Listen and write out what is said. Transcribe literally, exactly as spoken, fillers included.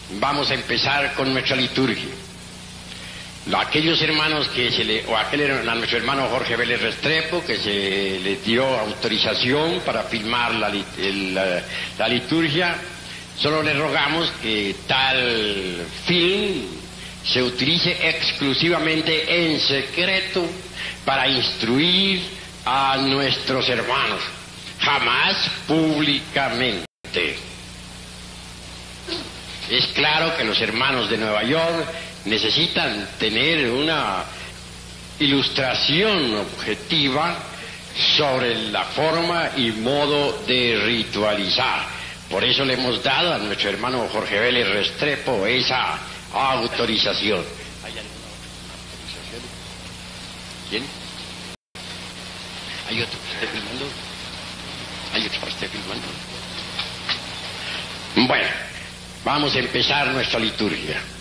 vamos a empezar con nuestra liturgia. Aquellos hermanos que se le, o aquel, a nuestro hermano Jorge Vélez Restrepo, que se les dio autorización para filmar la, la, la liturgia, solo le rogamos que tal film se utilice exclusivamente en secreto para instruir a nuestros hermanos, jamás públicamente. Es claro que los hermanos de Nueva York necesitan tener una ilustración objetiva sobre la forma y modo de ritualizar. Por eso le hemos dado a nuestro hermano Jorge Vélez Restrepo esa autorización. ¿Hay alguna autorización? ¿Quién? ¿Hay otro que esté filmando? ¿Hay otro que esté filmando? Bueno, vamos a empezar nuestra liturgia.